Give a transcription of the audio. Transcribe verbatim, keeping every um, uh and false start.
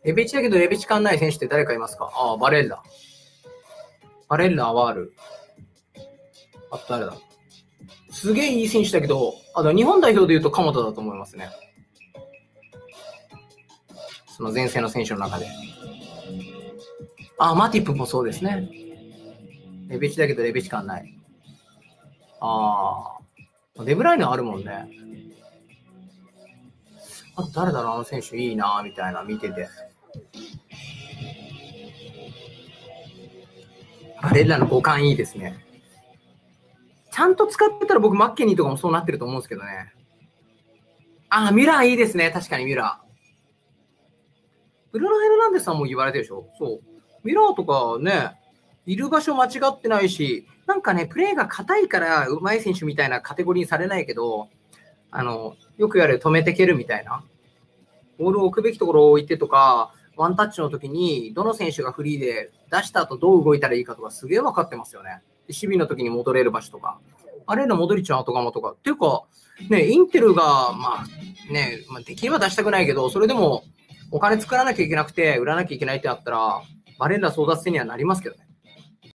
レベチだけどレベチ感ない選手って誰かいますか？ああ、バレッラ。バレッラ、アワール。あと誰だ？すげえいい選手だけど、あと日本代表で言うと鎌田だと思いますね。その前線の選手の中で。あ、マティップもそうですね。レベチだけどレベチ感ない。ああ、デブライネあるもんね。あと誰だろう、あの選手いいなみたいな見てて。バレッラの互換いいですね。ちゃんと使ってたら僕マッケニーとかもそうなってると思うんですけどね。あ、ミュラーいいですね。確かにミュラー。ブルーノ・ヘルナンデスさんも言われてるでしょ。そう。ミュラーとかね、いる場所間違ってないし、なんかね、プレーが硬いから上手い選手みたいなカテゴリーにされないけど、あの、よくやる止めて蹴るみたいな。ボールを置くべきところを置いてとか、ワンタッチの時にどの選手がフリーで出した後どう動いたらいいかとかすげえ分かってますよね。守備の時に戻れる場所とか。あれのモドリッチの後釜とか。っていうか、ね、インテルが、まあね、まあ、できれば出したくないけど、それでもお金作らなきゃいけなくて売らなきゃいけないってなったら、バレンラ争奪戦にはなりますけどね。